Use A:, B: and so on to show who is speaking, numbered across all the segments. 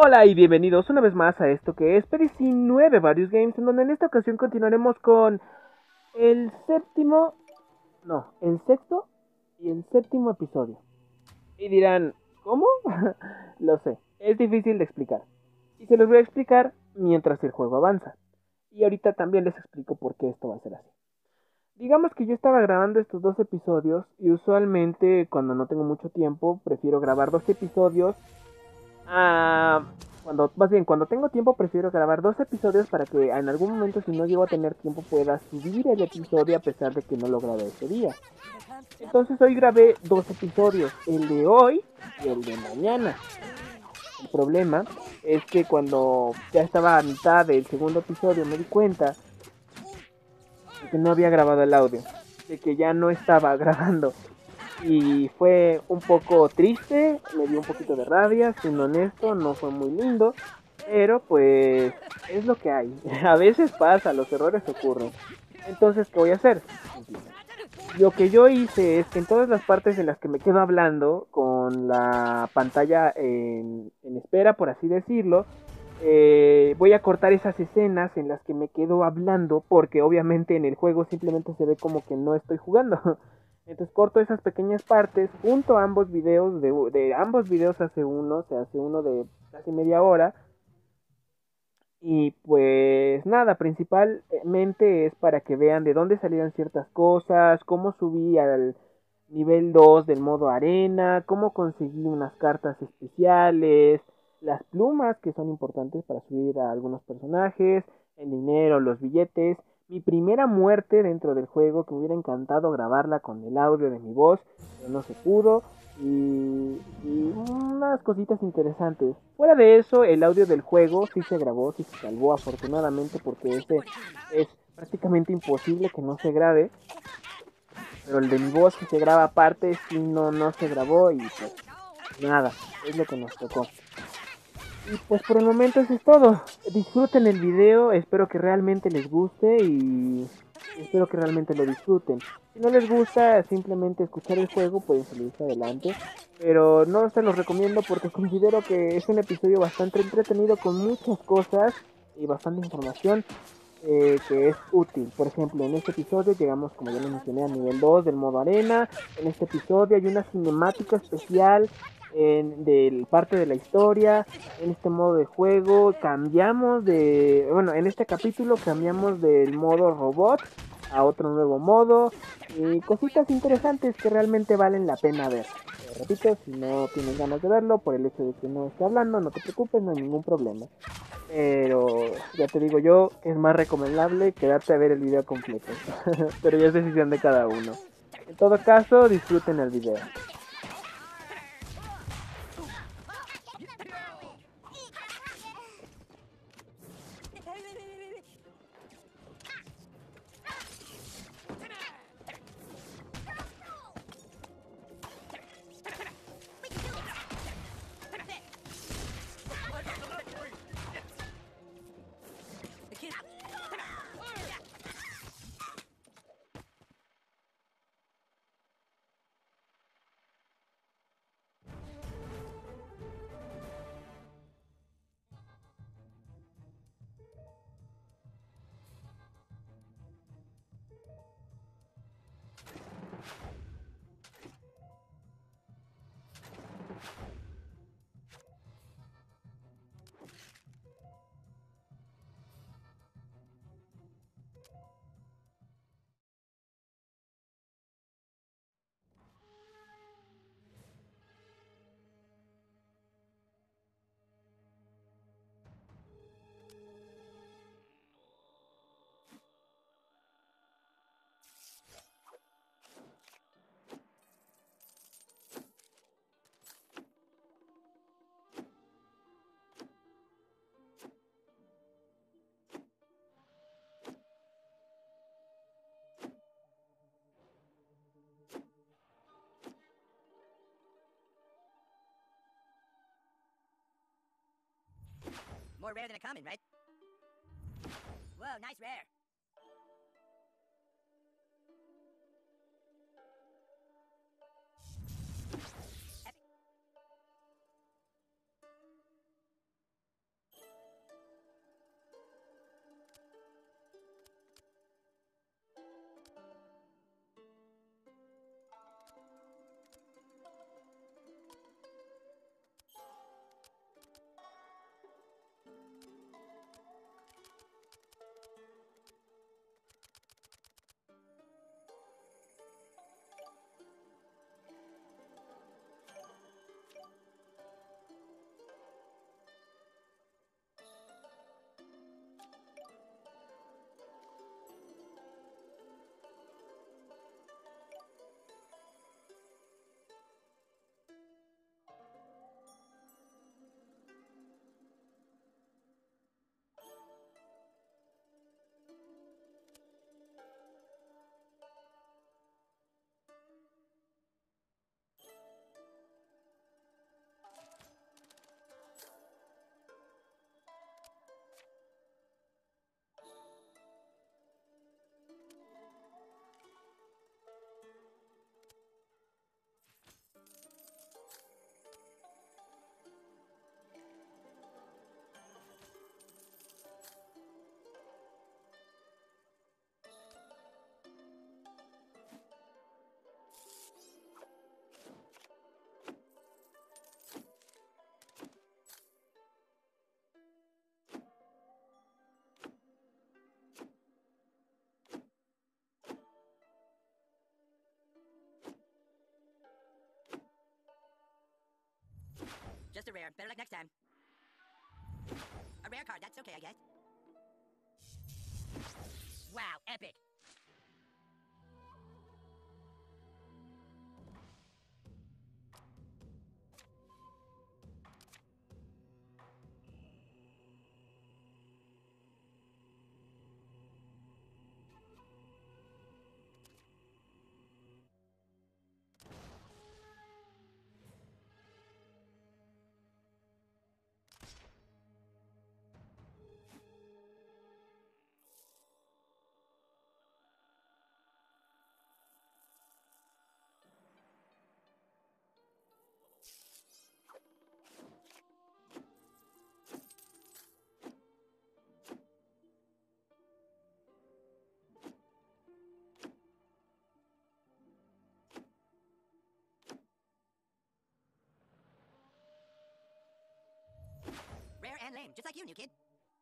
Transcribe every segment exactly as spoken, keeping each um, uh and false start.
A: Hola y bienvenidos una vez más a esto que es Perici nueve Various Games, en donde en esta ocasión continuaremos con el séptimo, no, el sexto y el séptimo episodio. Y dirán, ¿cómo? Lo sé, es difícil de explicar. Y se los voy a explicar mientras el juego avanza. Y ahorita también les explico por qué esto va a ser así. Digamos que yo estaba grabando estos dos episodios y usualmente cuando no tengo mucho tiempo prefiero grabar dos episodios. Ah, cuando, más bien, cuando tengo tiempo prefiero grabar dos episodios para que en algún momento, si no llego a tener tiempo, pueda subir el episodio a pesar de que no lo grabé ese día. Entonces hoy grabé dos episodios, el de hoy y el de mañana. El problema es que cuando ya estaba a mitad del segundo episodio me di cuenta de que no había grabado el audio, de que ya no estaba grabando. Y fue un poco triste, me dio un poquito de rabia, siendo honesto, no fue muy lindo, pero pues es lo que hay. A veces pasa, los errores ocurren. Entonces, ¿qué voy a hacer? Lo que yo hice es que en todas las partes en las que me quedo hablando, con la pantalla en, en espera, por así decirlo, eh, voy a cortar esas escenas en las que me quedo hablando, porque obviamente en el juego simplemente se ve como que no estoy jugando. Entonces corto esas pequeñas partes, junto ambos videos, de, de ambos videos hace uno, se hace uno de casi media hora. Y pues nada, principalmente es para que vean de dónde salieron ciertas cosas, cómo subí al nivel dos del modo arena, cómo conseguí unas cartas especiales, las plumas que son importantes para subir a algunos personajes, el dinero, los billetes, mi primera muerte dentro del juego, que me hubiera encantado grabarla con el audio de mi voz, pero no se pudo. Y, y unas cositas interesantes. Fuera de eso, el audio del juego sí se grabó, sí se salvó afortunadamente, porque ese es prácticamente imposible que no se grabe. Pero el de mi voz que se graba aparte, sí no, no se grabó y pues nada, es lo que nos tocó. Y pues por el momento eso es todo. Disfruten el video, espero que realmente les guste y espero que realmente lo disfruten. Si no les gusta simplemente escuchar el juego, pueden salirse adelante. Pero no se los recomiendo porque considero que es un episodio bastante entretenido con muchas cosas y bastante información eh, que es útil. Por ejemplo, en este episodio llegamos, como ya lo mencioné, a nivel dos del modo arena. En este episodio hay una cinemática especial en, del parte de la historia. En este modo de juego cambiamos de... Bueno, en este capítulo cambiamos del modo robot a otro nuevo modo. Y cositas interesantes que realmente valen la pena ver. Eh, repito, si no tienes ganas de verlo por el hecho de que no esté hablando, no te preocupes, no hay ningún problema. Pero ya te digo yo, es más recomendable quedarte a ver el video completo. Pero ya es decisión de cada uno. En todo caso, disfruten el video.
B: More rare than a common, right? Whoa, nice rare. Just a rare. Better luck next time. A rare card, that's okay, I guess. Wow, epic. Rare and lame, just like you, new kid.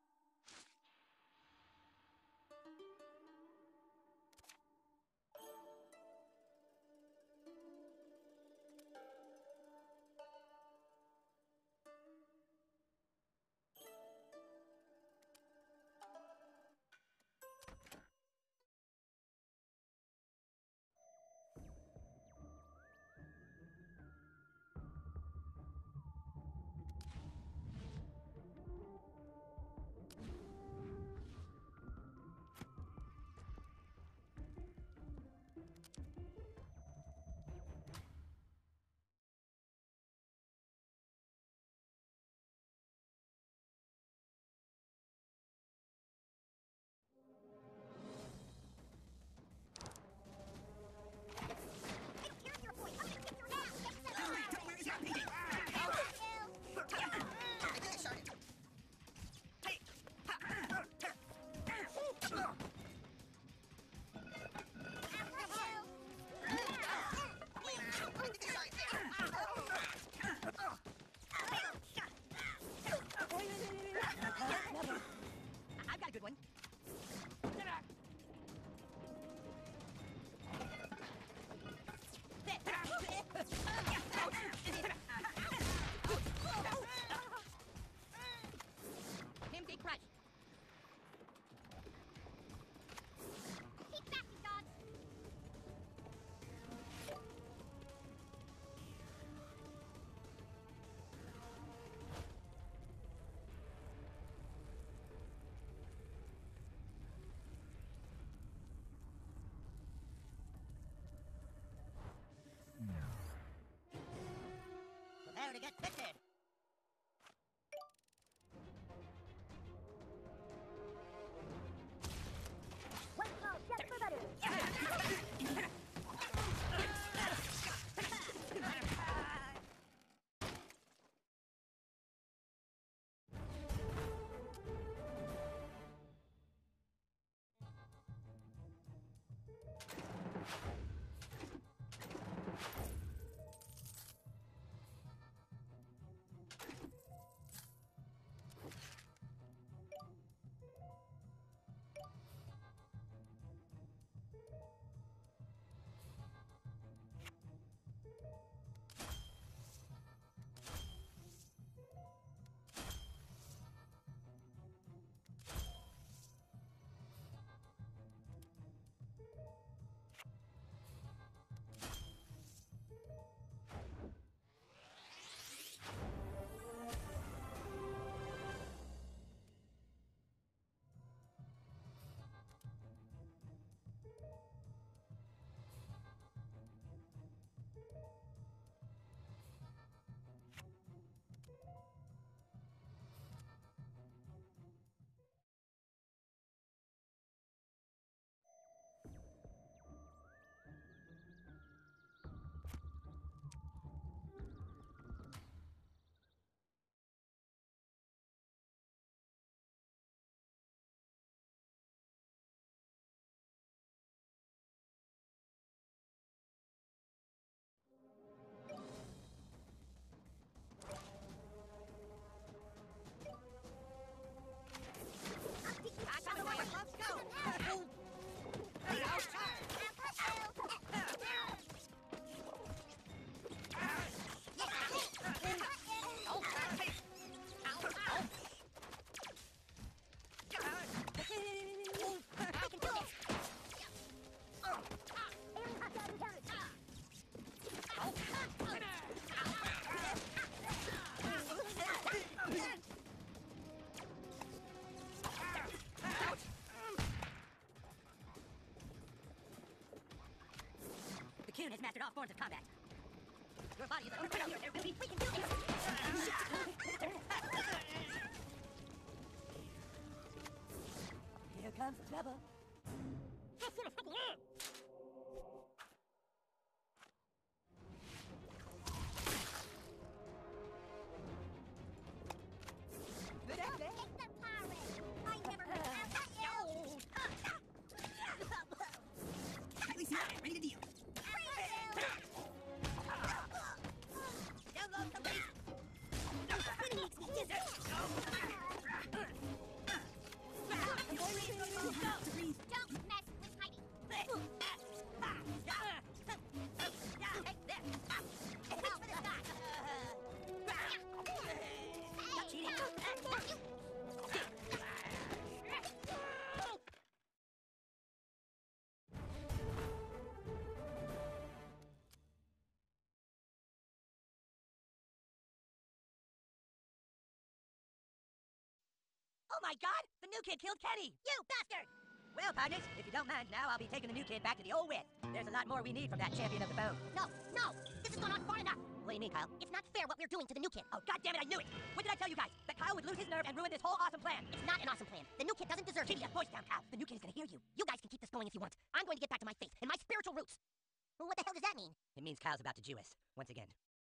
B: I've got a good one. Mimsy crush. Keep back, you dog. Prepare to get fixed. One small step for butter. Cocoon has mastered all forms of combat. Your body is a... We, we can do this! Here comes trouble. Good out there!
C: It's the pirate! I never heard of that.
B: At least now I'm ready to deal. Download the beast!
C: It makes me dizzy. Don't mess with Heidi.
B: Take this!
C: Help for this guy.
B: Stop cheating! Oh my god! The new kid killed Kenny! You bastard! Well, partners, if you don't mind, now I'll be taking the new kid back to the old West. There's a lot more we need from that champion of the phone.
C: No, no, this has gone on far enough.
B: What do you mean, Kyle?
C: It's not fair what we're doing to the new kid.
B: Oh, goddammit, I knew it! What did I tell you guys? That Kyle would lose his nerve and ruin this whole awesome plan.
C: It's not an awesome plan. The new kid doesn't deserve
B: Keep
C: it.
B: your voice down, Kyle. The new kid is gonna hear you.
C: You guys can keep this going if you want. I'm going to get back to my faith and my spiritual roots. What the hell does that mean?
B: It means Kyle's about to Jew us, once again.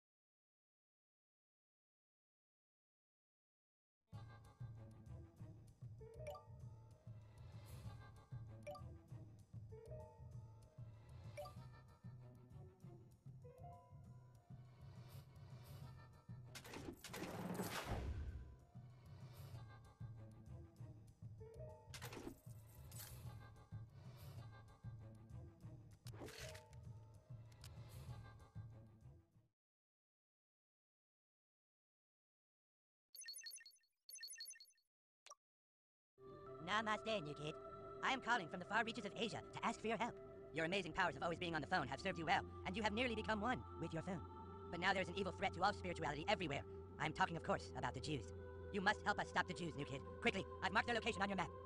B: Namaste, new kid. I am calling from the far reaches of Asia to ask for your help. Your amazing powers of always being on the phone have served you well, and you have nearly become one with your phone. But now there's an evil threat to all spirituality everywhere. I'm talking, of course, about the Jews. You must help us stop the Jews, new kid. Quickly, I've marked their location on your map.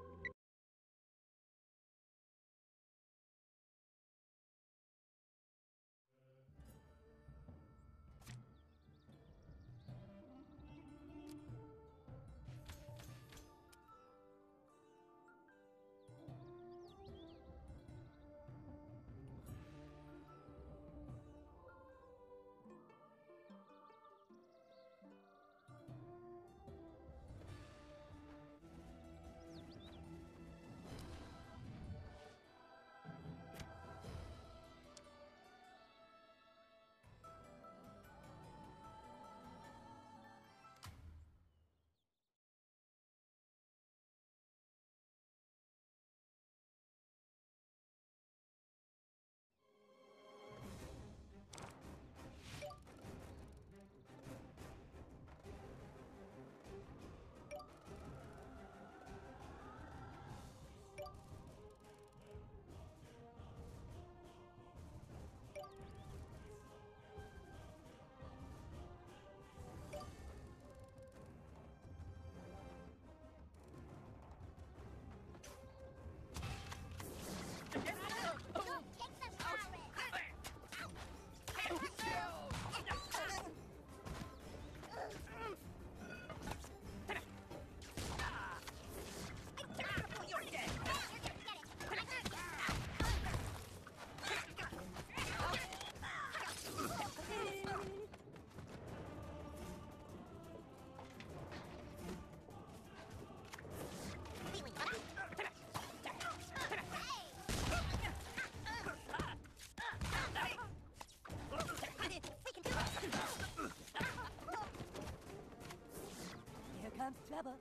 B: Comes trouble.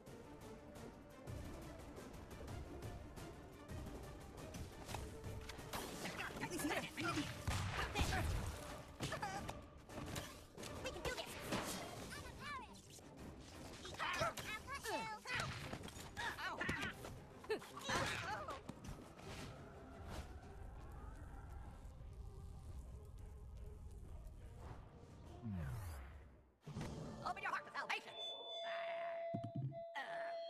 C: We can do this. I'm a pirate. I'll cut
B: Open your heart to salvation.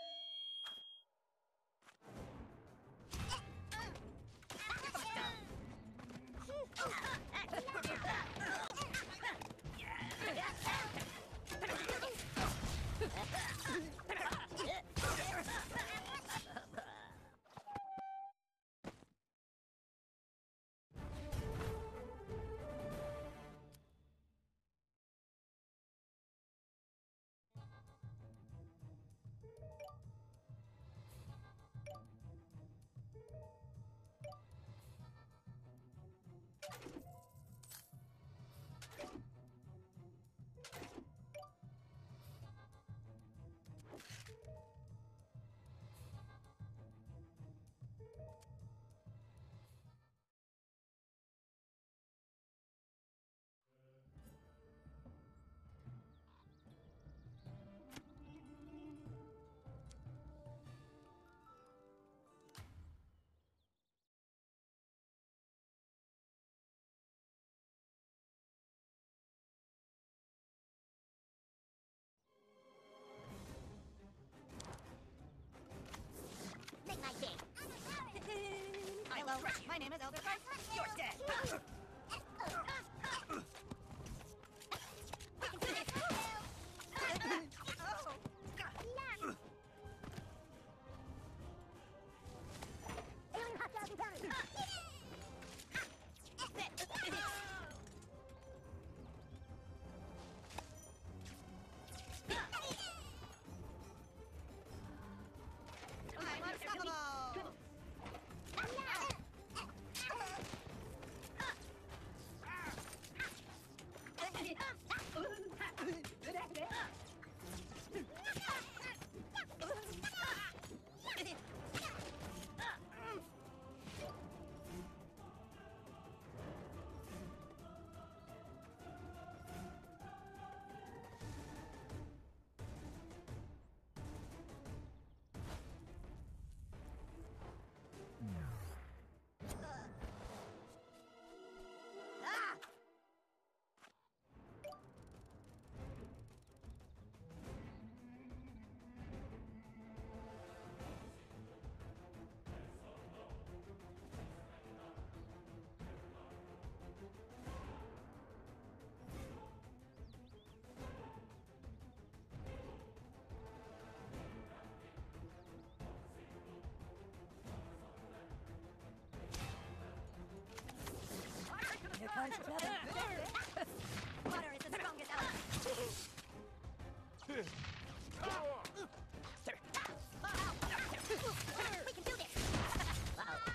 C: We can do this!
B: Uh-oh.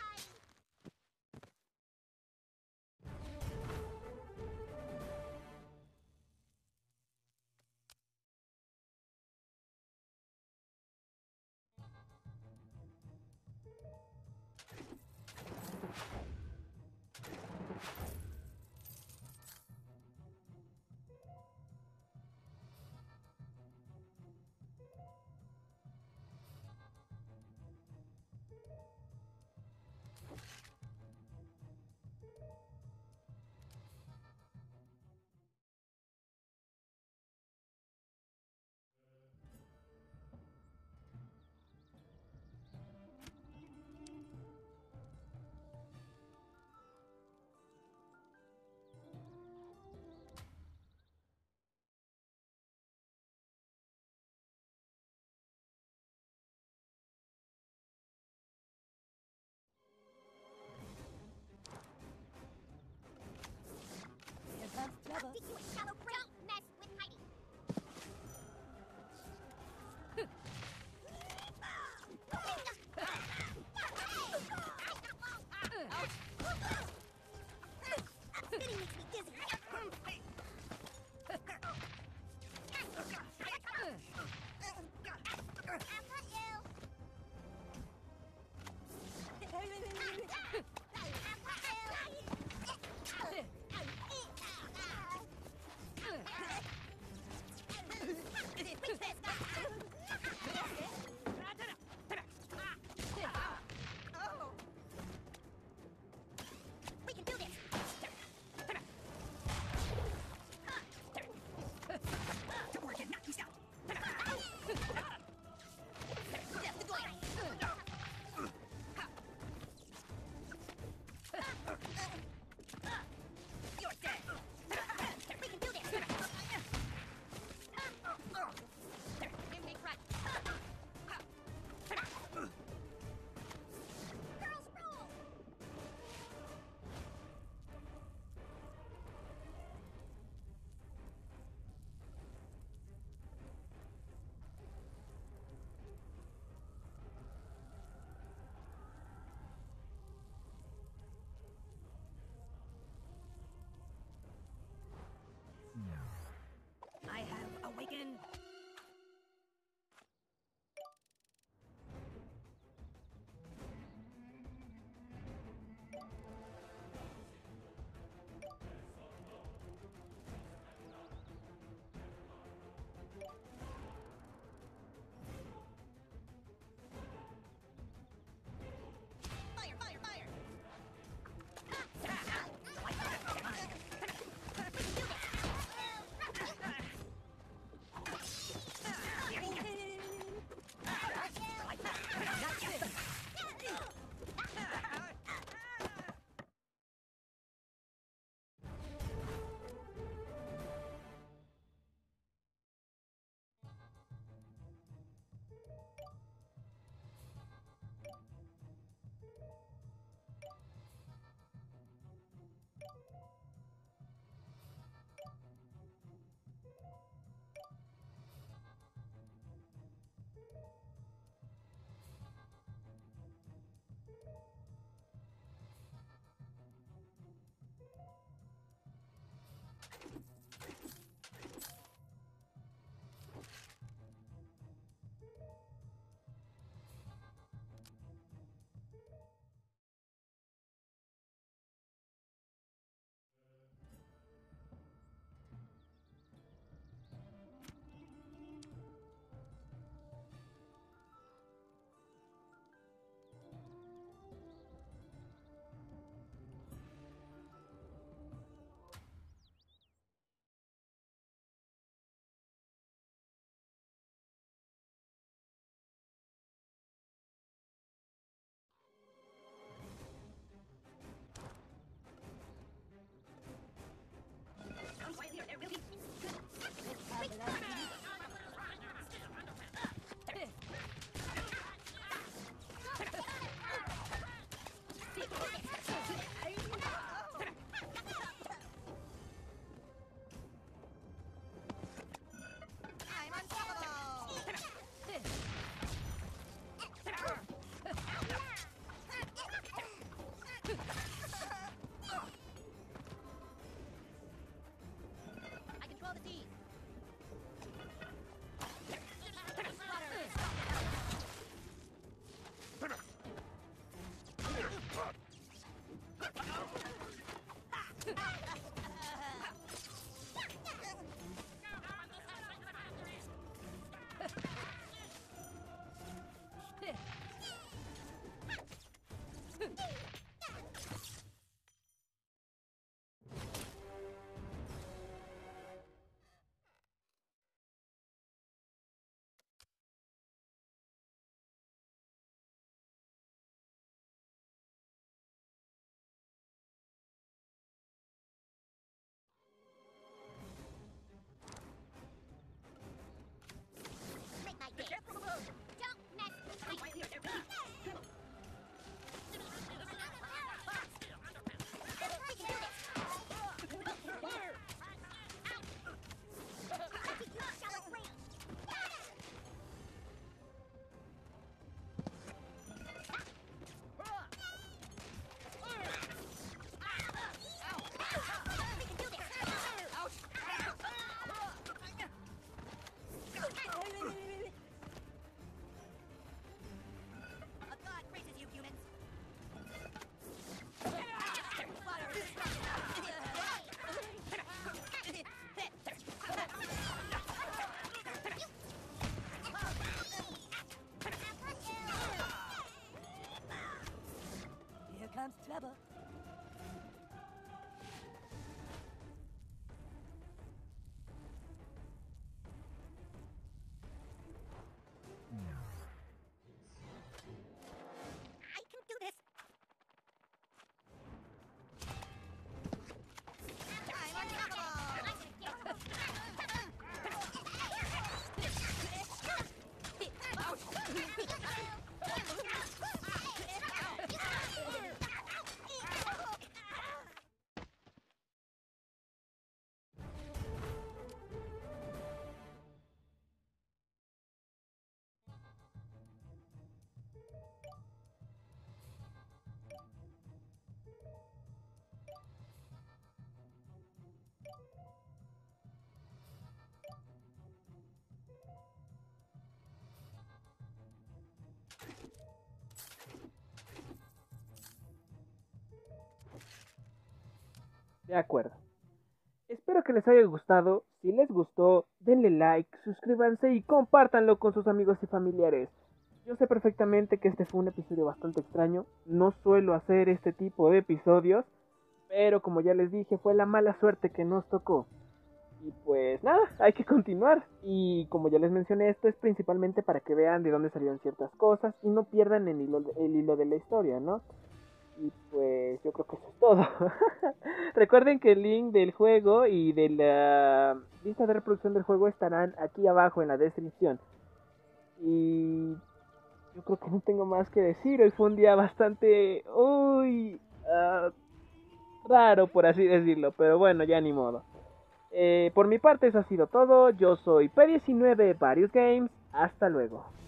A: De acuerdo. Espero que les haya gustado. Si les gustó, denle like, suscríbanse y compártanlo con sus amigos y familiares. Yo sé perfectamente que este fue un episodio bastante extraño. No suelo hacer este tipo de episodios, pero como ya les dije, fue la mala suerte que nos tocó. Y pues nada, hay que continuar. Y como ya les mencioné, esto es principalmente para que vean de dónde salieron ciertas cosas y no pierdan el hilo, el hilo de la historia, ¿no? Y pues yo creo que eso es todo. Recuerden que el link del juego y de la lista de reproducción del juego estarán aquí abajo en la descripción. Y yo creo que no tengo más que decir. Hoy fue un día bastante... Uy... Uh, raro, por así decirlo. Pero bueno, ya ni modo. Eh, por mi parte eso ha sido todo. Yo soy P diecinueve Various Games. Hasta luego.